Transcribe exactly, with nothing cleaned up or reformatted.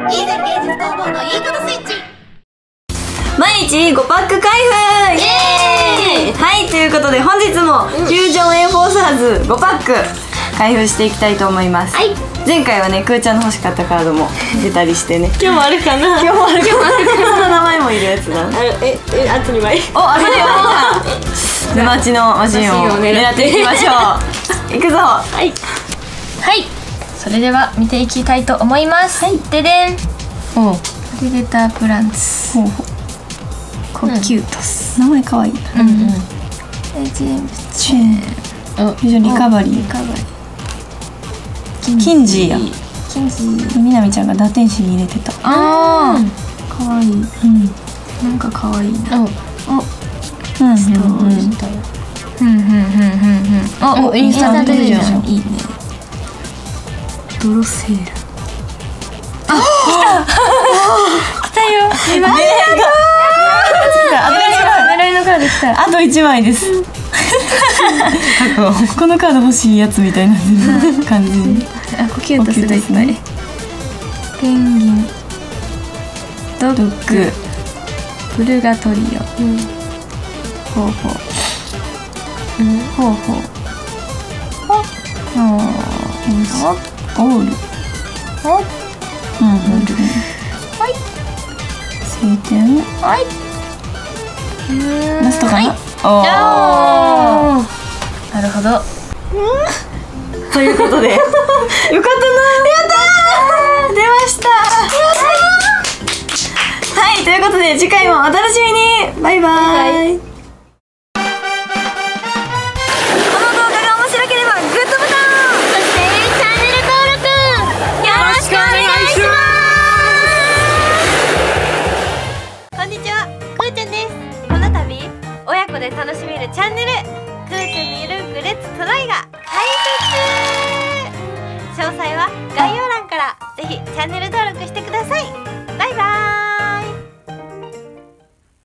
イーゼル芸術工房のいいことスイッチ。 毎日ごパック開封、イエーイ。はい、ということで本日もフュージョンエンフォーサーズごパック開封していきたいと思います。はい、前回はね、くーちゃんの欲しかったカードも出たりしてね今日もあるかな。 今日もあるかな。その名前もいるやつだ。 え、え、あとにまい。 お、あとにまい。沼地のマシンを狙っていきましょう。いくぞ。はい、 はい、それでは見ていきたいと思います。はい、ででん。おう、プレデタープランツ。ほうほう。コキュートス。名前可愛いな。うんうん。ジェームズチェーン。お、非常にリカバリー。リカバリー。キンジーや。キンジー。みなみちゃんが打天使に入れてた。ああ。可愛い。うん。なんか可愛いな。お。お。うんうんうん。うんうんうんうん。お、インスタントデジョン。いいね。ドロセール。あ、来たよ。狙いのカード来た。あといちまいです。このカード欲しいやつみたいな感じ。あ、コキュートスがいっぱい。ペンギン、ドッグ、ブルガトリオ、ほうほう、ほうほう、ほっ、オール、ほっ、うんうん、はい、晴天、はい、ラストかな。おー、なるほど。ということでよかったな。やったー、出ました。はい、ということで次回もお楽しみに。バイバイ。この動画が面白ければグッドボタン、そしてチャンネル登録よろしくお願いします。こんにちは、くーちゃんです。この度親子で楽しめるチャンネル